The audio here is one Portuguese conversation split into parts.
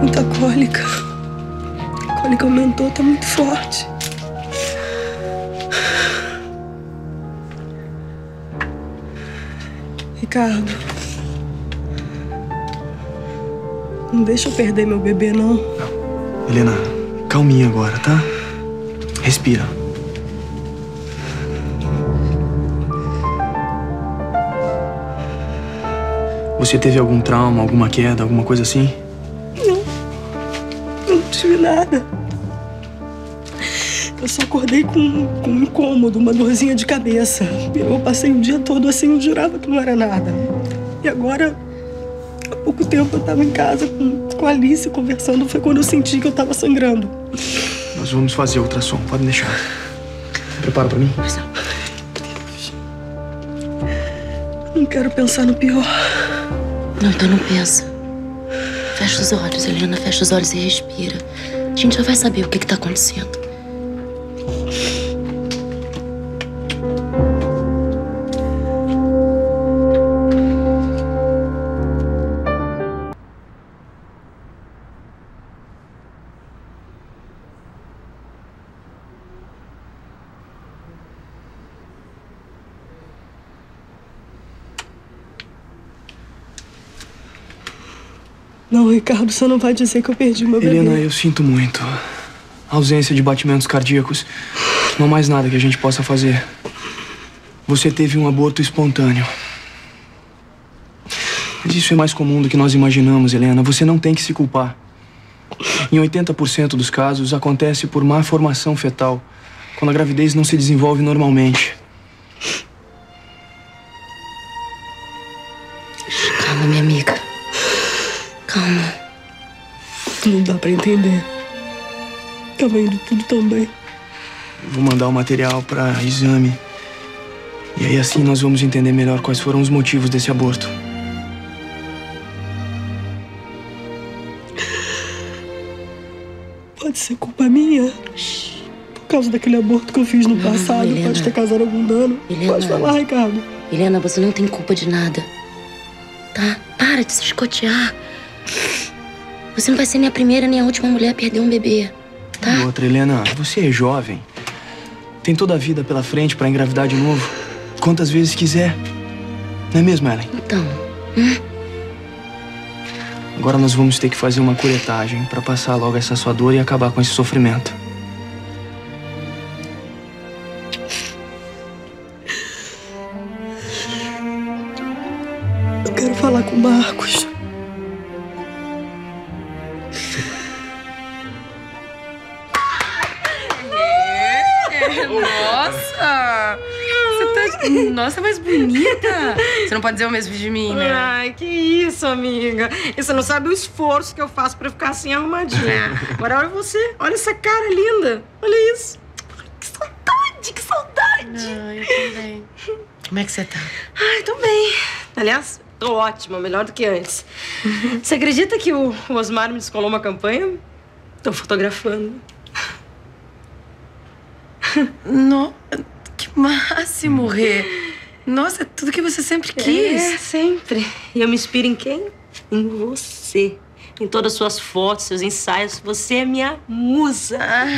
muita cólica. A cólica aumentou, tá muito forte. Ricardo, não deixa eu perder meu bebê, não. Não. Helena, calminha agora, tá? Respira. Você teve algum trauma, alguma queda, alguma coisa assim? Não tive nada. Eu só acordei com um incômodo, uma dorzinha de cabeça. Eu passei o dia todo assim, eu jurava que não era nada. E agora, há pouco tempo, eu tava em casa com a Alice conversando. Foi quando eu senti que eu tava sangrando. Nós vamos fazer ultrassom, pode deixar. Prepara pra mim? Mas não. Não quero pensar no pior. Não, então não pensa. Fecha os olhos, Helena. Fecha os olhos e respira. A gente já vai saber o que tá acontecendo. Não, Ricardo, você não vai dizer que eu perdi meu bebê. Helena, eu sinto muito. Ausência de batimentos cardíacos. Não há mais nada que a gente possa fazer. Você teve um aborto espontâneo. Mas isso é mais comum do que nós imaginamos, Helena. Você não tem que se culpar. Em 80% dos casos, acontece por má formação fetal, quando a gravidez não se desenvolve normalmente. Calma, minha amiga. Calma. Não dá pra entender. Tava indo tudo tão bem. Vou mandar o material pra exame. E aí assim nós vamos entender melhor quais foram os motivos desse aborto. Pode ser culpa minha. Por causa daquele aborto que eu fiz no passado. Helena. Pode ter causado algum dano. Helena. Pode falar, Ricardo. Helena, você não tem culpa de nada. Tá? Para de se escotear. Você não vai ser nem a primeira nem a última mulher a perder um bebê. Tá? E outra, Helena, você é jovem. Tem toda a vida pela frente pra engravidar de novo. Quantas vezes quiser. Não é mesmo, Ellen? Então, Agora nós vamos ter que fazer uma curetagem pra passar logo essa sua dor e acabar com esse sofrimento. Eu quero falar com o Marcos. Nossa! Você tá... Nossa, mais bonita! Você não pode dizer o mesmo de mim, né? Ai, que isso, amiga. E você não sabe o esforço que eu faço pra ficar assim arrumadinha. Agora olha você, olha essa cara linda. Olha isso. Que saudade, que saudade. Ai, eu também. Como é que você tá? Ai, tô bem. Aliás, tô ótima, melhor do que antes. Você acredita que o Osmar me descolou uma campanha? Tô fotografando. Que máximo, Rê. Nossa, é tudo que você sempre quis. É, sempre. E eu me inspiro em quem? Em você. Em todas as suas fotos, seus ensaios. Você é minha musa.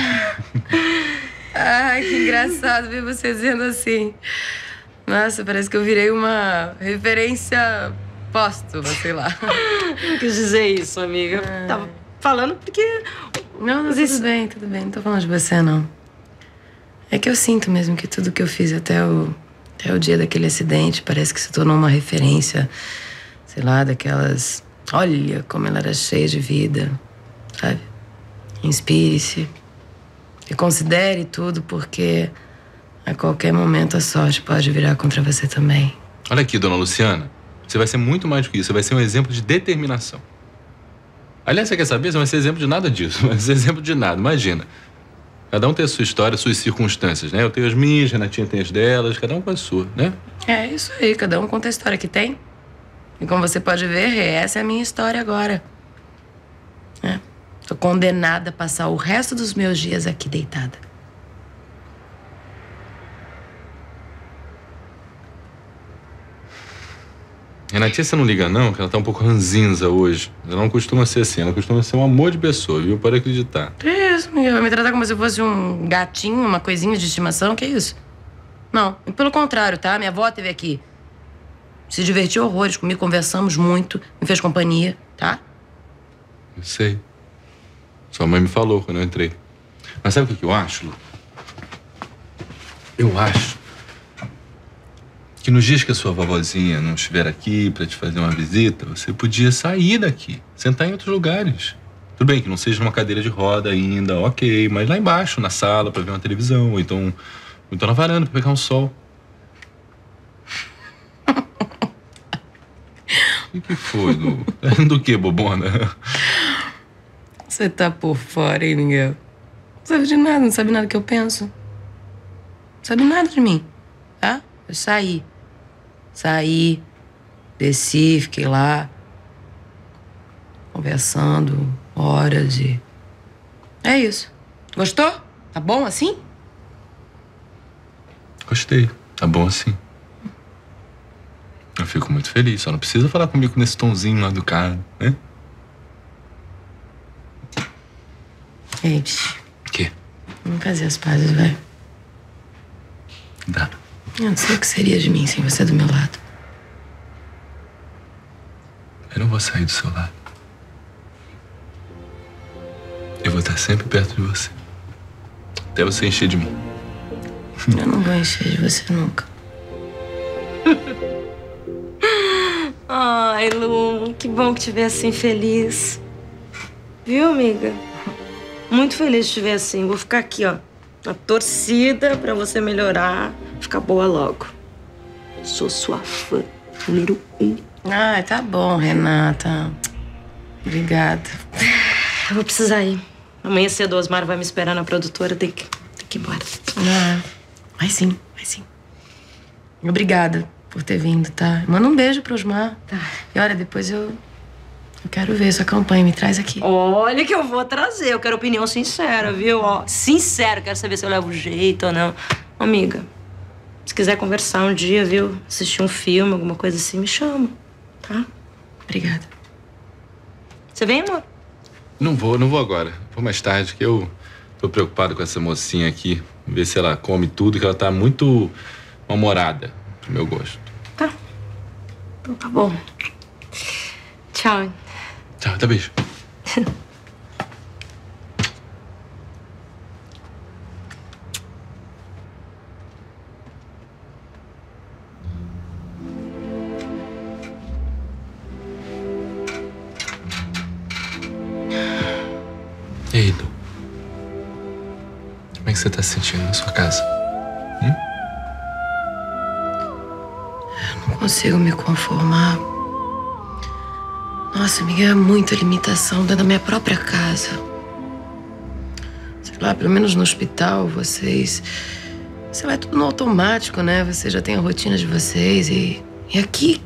Ai, que engraçado ver você dizendo assim. Nossa, parece que eu virei uma referência póstuma, sei lá. Não quis dizer isso, amiga. Tava falando porque... Não, tudo bem, tudo bem. Não tô falando de você, não. É que eu sinto mesmo que tudo que eu fiz até o dia daquele acidente parece que se tornou uma referência, sei lá, daquelas... Olha como ela era cheia de vida, sabe? Inspire-se e considere tudo, porque a qualquer momento a sorte pode virar contra você também. Olha aqui, dona Luciana, você vai ser muito mais do que isso, você vai ser um exemplo de determinação. Aliás, você quer saber? Você não vai ser exemplo de nada disso, não vai ser exemplo de nada, imagina. Cada um tem a sua história, suas circunstâncias, né? Eu tenho as minhas, Renatinha tem as delas, cada um com a sua, né? É isso aí, cada um conta a história que tem. E como você pode ver, essa é a minha história agora. Tô condenada a passar o resto dos meus dias aqui deitada. Renatinha, você não liga não, que ela tá um pouco ranzinza hoje. Ela não costuma ser assim, ela costuma ser um amor de pessoa, viu? Pode acreditar. Que isso, Miguel? Vai me tratar como se eu fosse um gatinho, uma coisinha de estimação? Que isso? Não, pelo contrário, tá? Minha avó esteve aqui. Se divertiu horrores comigo, conversamos muito, me fez companhia, tá? Eu sei. Sua mãe me falou quando eu entrei. Mas sabe o que eu acho, Lu? Eu acho que nos dias que a sua vovozinha não estiver aqui pra te fazer uma visita, você podia sair daqui, sentar em outros lugares. Tudo bem que não seja uma cadeira de roda ainda, ok, mas lá embaixo, na sala, pra ver uma televisão, ou então na varanda, pra pegar um sol. O que foi, Lu? Do que, bobona? Você tá por fora, hein, Miguel? Não sabe de nada, não sabe nada que eu penso. Não sabe nada de mim, tá? Eu saí, desci, fiquei lá, conversando, horas e... É isso. Gostou? Tá bom assim? Gostei. Tá bom assim. Eu fico muito feliz. Só não precisa falar comigo nesse tomzinho lá do cara, né? Ei, bicho. O quê? Vamos fazer as pazes, vai. Dá. Eu não sei o que seria de mim sem você do meu lado. Eu não vou sair do seu lado. Eu vou estar sempre perto de você. Até você encher de mim. Eu não vou encher de você nunca. Ai, Lu, que bom que te ver assim feliz. Viu, amiga? Muito feliz de te ver assim. Vou ficar aqui, ó, na torcida pra você melhorar, ficar boa logo. Sou sua fã, número 1. Ai, tá bom, Renata. Obrigada. Eu vou precisar ir. Amanhã cedo o Osmar vai me esperar na produtora, tem que ir embora. Ah, vai sim. Obrigada por ter vindo, tá? Manda um beijo pro Osmar. Tá. E olha, depois eu quero ver sua campanha, me traz aqui. Olha que eu vou trazer, eu quero opinião sincera, viu? Ó, sincero, quero saber se eu levo jeito ou não. Amiga, se quiser conversar um dia, viu? Assistir um filme, alguma coisa assim, me chama, tá? Obrigada. Você vem, amor? Não vou agora. Vou mais tarde, que eu tô preocupado com essa mocinha aqui. Ver se ela come tudo, que ela tá muito mal-humorada, pro meu gosto. Tá. Então tá bom. Tchau. Tchau, até beijo. E aí, Lu? Como é que você tá se sentindo na sua casa? Não consigo me conformar. Nossa, Miguel, é muita limitação dentro da minha própria casa. Sei lá, pelo menos no hospital, você vai tudo no automático, né? Você já tem a rotina de vocês e aqui...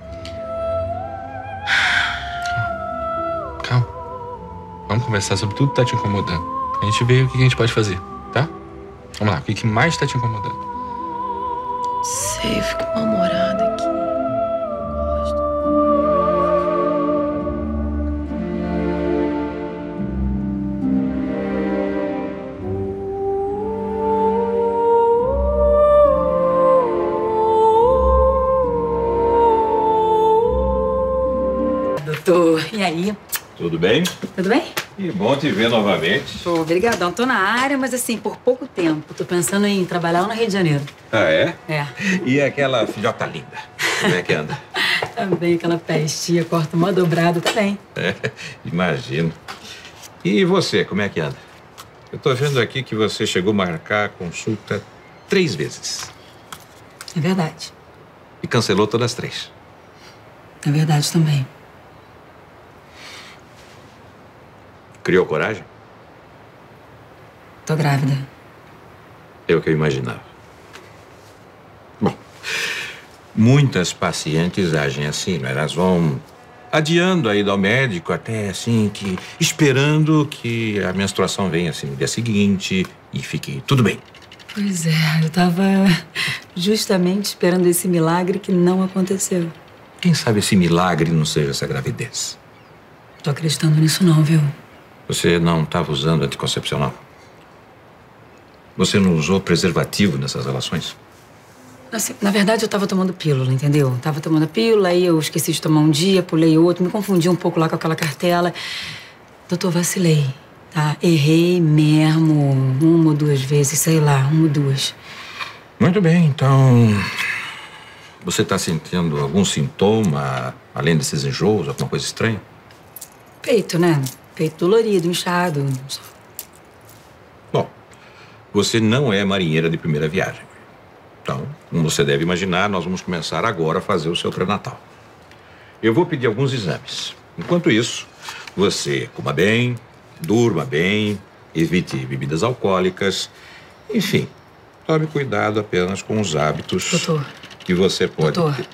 Calma. Vamos conversar sobre tudo que tá te incomodando. A gente vê o que a gente pode fazer, tá? Vamos lá, o que mais tá te incomodando? Sei, eu fico mal-humorada aqui. Doutor, e aí? Tudo bem? Tudo bem? Que bom te ver novamente. Pô, obrigadão. Tô na área, mas assim, por pouco tempo. Tô pensando em trabalhar lá no Rio de Janeiro. Ah, é? É. E aquela filhota linda? Como é que anda? Também aquela pestia, corta uma dobrada, tá bem. É, imagino. E você, como é que anda? Eu tô vendo aqui que você chegou a marcar a consulta 3 vezes. É verdade. E cancelou todas as 3. É verdade também. Criou coragem? Tô grávida. É o que eu imaginava. Bom, muitas pacientes agem assim, né? Elas vão adiando a ida ao médico até assim, que esperando que a menstruação venha assim no dia seguinte e fique tudo bem. Pois é, eu tava justamente esperando esse milagre que não aconteceu. Quem sabe esse milagre não seja essa gravidez? Tô acreditando nisso não, viu? Você não estava usando anticoncepcional? Você não usou preservativo nessas relações? Assim, na verdade, eu tava tomando pílula, entendeu? Tava tomando pílula, aí eu esqueci de tomar um dia, pulei outro, me confundi um pouco lá com aquela cartela. Doutor, vacilei, tá? Errei mesmo 1 ou 2 vezes, sei lá, 1 ou 2. Muito bem, então... Você está sentindo algum sintoma, além desses enjoos, alguma coisa estranha? Peito, né? Peito dolorido, inchado. Bom, você não é marinheira de primeira viagem. Então, como você deve imaginar, nós vamos começar agora a fazer o seu pré-natal. Eu vou pedir alguns exames. Enquanto isso, você coma bem, durma bem, evite bebidas alcoólicas. Enfim, tome cuidado apenas com os hábitos... Doutor. Que você pode... Doutor.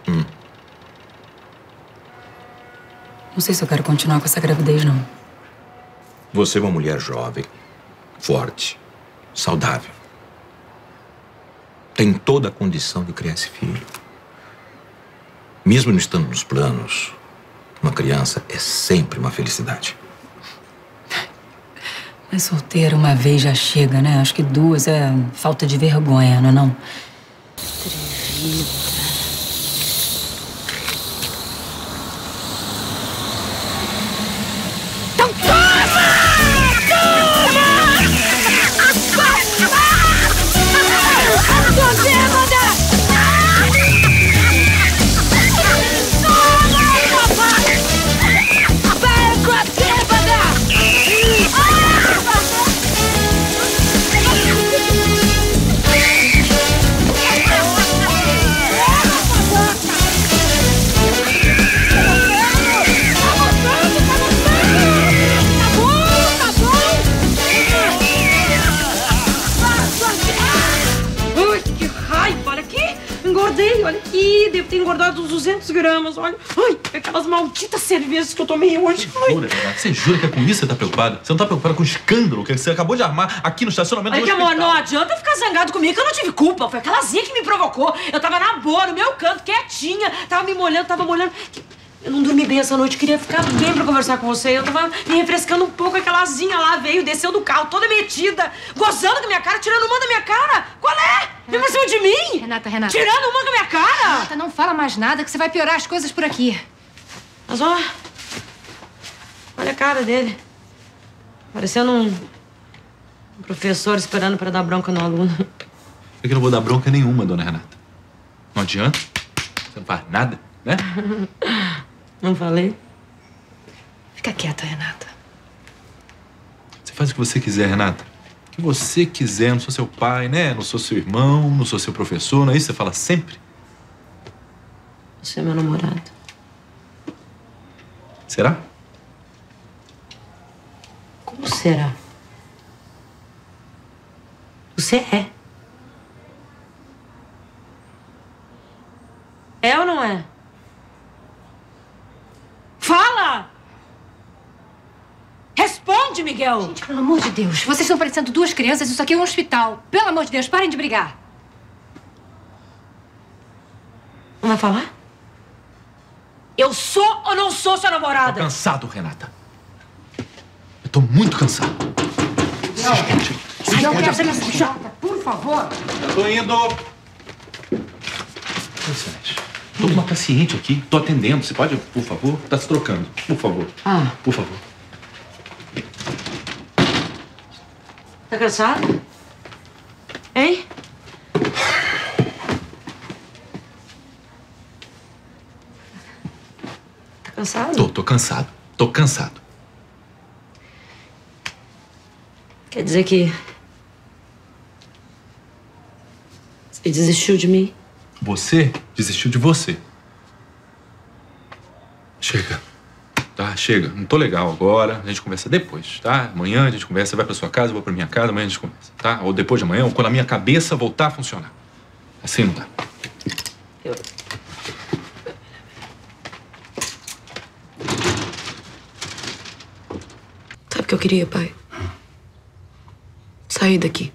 Não sei se eu quero continuar com essa gravidez, não. Você é uma mulher jovem, forte, saudável. Tem toda a condição de criar esse filho. Mesmo não estando nos planos, uma criança é sempre uma felicidade. Mas solteira uma vez já chega, né? Acho que 2 é falta de terrível, não é não? Então toma! Olha aqui, devo ter engordado uns 200 gramas, olha. Ai, aquelas malditas cervejas que eu tomei hoje. Você jura que é com isso que você tá preocupada? Você não tá preocupada com o escândalo que você acabou de armar aqui no estacionamento do hospital? Olha que, amor, não adianta ficar zangado comigo que eu não tive culpa. Foi aquela Zinha que me provocou. Eu tava na boa, no meu canto, quietinha. Tava me molhando, tava molhando. Eu não dormi bem essa noite, queria ficar bem pra conversar com você. Eu tava me refrescando um pouco, aquela Zinha lá veio, desceu do carro, toda metida, gozando com a minha cara, tirando uma da minha cara. Qual é? Vem pra cima de mim? Renata. Tirando uma com a minha cara? Renata, não fala mais nada que você vai piorar as coisas por aqui. Mas ó, olha a cara dele. Parecendo um professor esperando pra dar bronca no aluno. Eu que não vou dar bronca nenhuma, dona Renata. Não adianta. Você não faz nada, né? Não falei? Fica quieta, Renata. Você faz o que você quiser, Renata. O que você quiser. Não sou seu pai, né? Não sou seu irmão, não sou seu professor. Não é isso que você fala sempre? Você é meu namorado. Será? Como será? Você é. É ou não é? Fala! Responde, Miguel! Gente, pelo amor de Deus, vocês estão parecendo 2 crianças, isso aqui é um hospital. Pelo amor de Deus, parem de brigar. Não vai falar? Eu sou ou não sou sua namorada? Tô cansado, Renata. Eu tô muito cansado. Eu quero ser nessa chata, por favor. Eu tô indo. Tô com uma paciente aqui, tô atendendo. Você pode, por favor? Tá se trocando, por favor. Por favor. Tá cansado? Hein? Tá cansado? Tô cansado. Tô cansado. Quer dizer que... Você desistiu de mim? Você desistiu de você. Chega. Tá, chega. Não tô legal agora. A gente conversa depois, tá? Amanhã a gente conversa. Você vai pra sua casa, eu vou pra minha casa. Amanhã a gente conversa, tá? Ou depois de amanhã, ou quando a minha cabeça voltar a funcionar. Assim não dá. Sabe o que eu queria, pai? Sair daqui.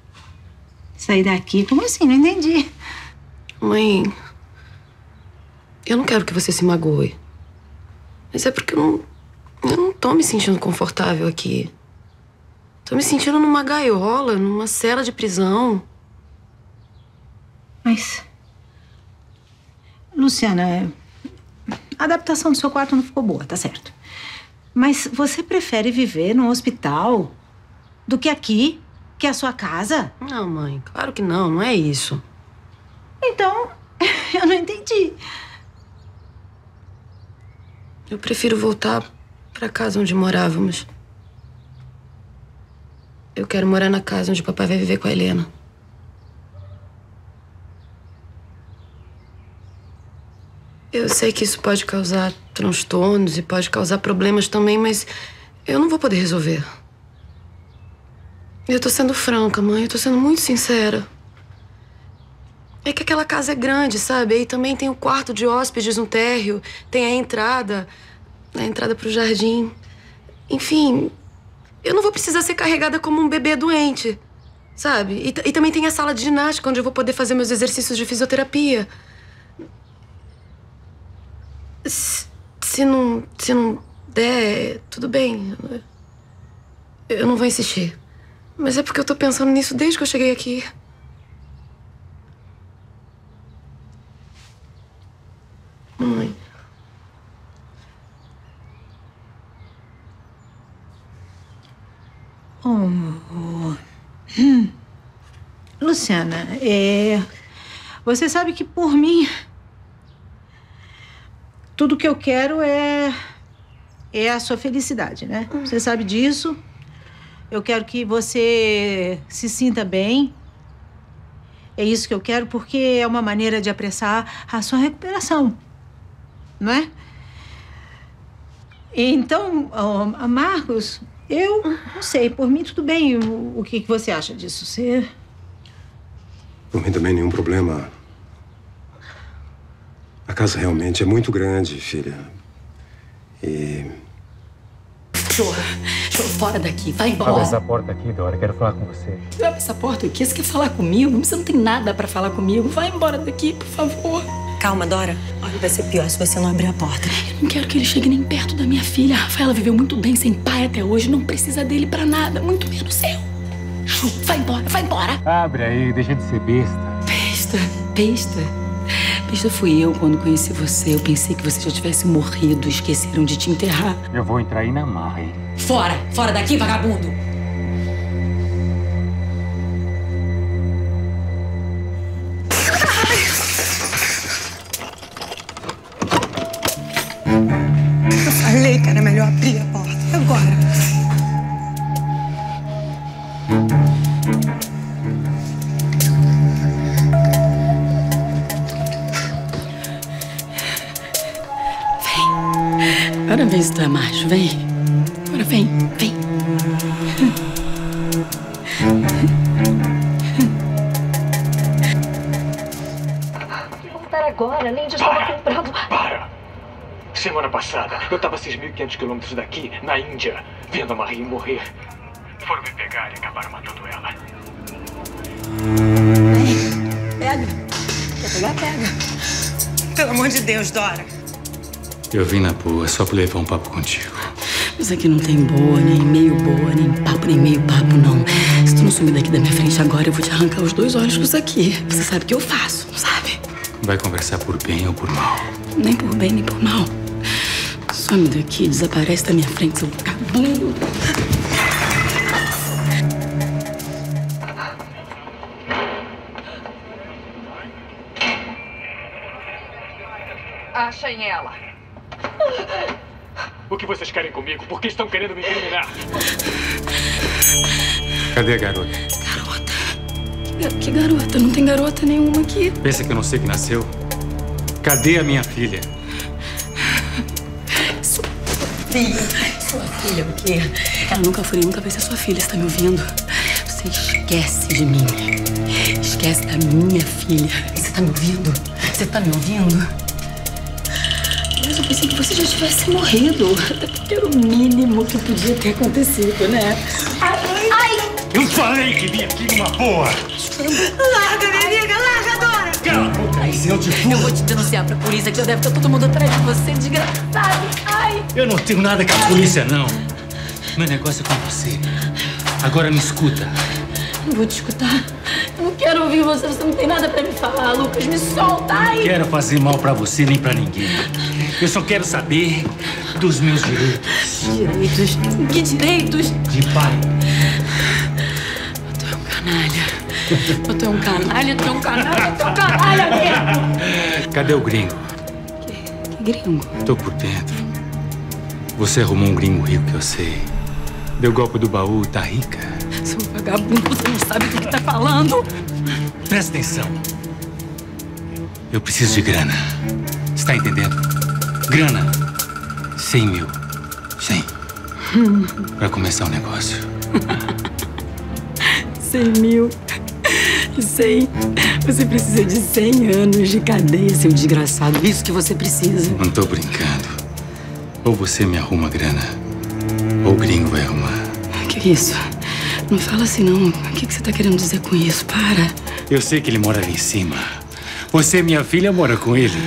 Sair daqui? Como assim? Não entendi. Mãe... Eu não quero que você se magoe. Mas é porque eu não tô me sentindo confortável aqui. Tô me sentindo numa gaiola, numa cela de prisão. Mas... Luciana, a adaptação do seu quarto não ficou boa, tá certo. Mas você prefere viver num hospital do que aqui, que é a sua casa? Não, mãe, claro que não, não é isso. Então, eu não entendi. Eu prefiro voltar pra casa onde morávamos. Eu quero morar na casa onde o papai vai viver com a Helena. Eu sei que isso pode causar transtornos e pode causar problemas também, mas eu não vou poder resolver. Eu tô sendo franca, mãe. Eu tô sendo muito sincera. É que aquela casa é grande, sabe? Aí também tem o quarto de hóspedes no térreo, tem a entrada pro jardim. Enfim, eu não vou precisar ser carregada como um bebê doente, sabe? E também tem a sala de ginástica, onde eu vou poder fazer meus exercícios de fisioterapia. Se não der, tudo bem. Eu não vou insistir. Mas é porque eu tô pensando nisso desde que eu cheguei aqui. Mãe. Luciana, você sabe que por mim, tudo que eu quero é a sua felicidade, né? Você sabe disso. Eu quero que você se sinta bem. É isso que eu quero, porque é uma maneira de apressar a sua recuperação, não é? Então, Marcos, eu não sei, por mim tudo bem. O que você acha disso? Você... Por mim também nenhum problema. A casa realmente é muito grande, filha. E... Jô, fora daqui, vai embora. Abre essa porta aqui, Dora, quero falar com você. Abre essa porta aqui, você quer falar comigo? Você não tem nada pra falar comigo. Vai embora daqui, por favor. Calma, Dora. Olha, vai ser pior se você não abrir a porta. Eu não quero que ele chegue nem perto da minha filha. A Rafaela viveu muito bem sem pai até hoje, não precisa dele pra nada, muito menos eu. Jô, vai embora, vai embora. Abre aí, deixa de ser besta. Besta fui eu quando conheci você. Eu pensei que você já tivesse morrido. Esqueceram de te enterrar. Eu vou entrar aí na marra, hein? Fora daqui, vagabundo! Eu falei que era melhor abrir a porta. E agora? Agora vem se tu é macho, vem. Agora vem. Vou voltar agora, nem já estava comprando. Para! Semana passada, eu estava a 6.500 quilômetros daqui, na Índia, vendo a Marie morrer. Foram me pegar e acabaram matando ela. Pega. Quer pegar? Pega. Pelo amor de Deus, Dora. Eu vim na boa, só pra levar um papo contigo. Mas aqui não tem boa, nem meio boa, nem papo, nem meio papo, não. Se tu não sumir daqui da minha frente agora, eu vou te arrancar os 2 olhos aqui. Você sabe o que eu faço, não sabe? Vai conversar por bem ou por mal? Nem por bem, nem por mal. Some daqui, desaparece da minha frente, seu vagabundo. Achem ela. O que vocês querem comigo? Por que estão querendo me incriminar? Cadê a garota? Que garota? Não tem garota nenhuma aqui. Pensa que eu não sei que nasceu? Cadê a minha filha? Sua filha o quê? Ela nunca foi nem nunca vai ser sua filha, você tá me ouvindo? Você esquece de mim. Esquece da minha filha. Você tá me ouvindo? Você tá me ouvindo? Mas eu pensei que você já tivesse morrido. Até porque era o mínimo que podia ter acontecido, né? Ai! Eu falei que vim aqui numa boa! Larga, minha amiga! Larga, Dora! Cala a boca aí, você, eu te furo. Eu vou te denunciar pra polícia, que já deve estar todo mundo atrás de você, desgraçado. Ai! Eu não tenho nada com a polícia, não. Meu negócio é com você. Agora me escuta. Não vou te escutar. Eu não quero ouvir você, você não tem nada pra me falar, Lucas. Me solta, ai! Não quero fazer mal pra você nem pra ninguém. Eu só quero saber dos meus direitos. Direitos? Que direitos? De pai. Tu é um canalha. Tu é um canalha, tu é um canalha, tu é um canalha mesmo! Cadê o gringo? Que gringo? Tô por dentro. Você arrumou um gringo rico que eu sei. Deu golpe do baú, tá rica. Seu vagabundo, você não sabe do que tá falando. Presta atenção. Eu preciso de grana. Você tá entendendo? Grana. 100 mil. 100. Pra começar o negócio. 100 mil. 100. Você precisa de 100 anos de cadeia, seu desgraçado. Isso que você precisa. Não tô brincando. Ou você me arruma grana, ou o gringo vai arrumar. Que isso? Não fala assim, não. O que você tá querendo dizer com isso? Para. Eu sei que ele mora ali em cima. Você, minha filha, mora com ele.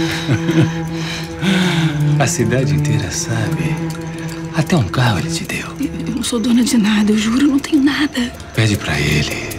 A cidade inteira sabe. Até um carro ele te deu. Eu não sou dona de nada, eu juro, eu não tenho nada. Pede pra ele.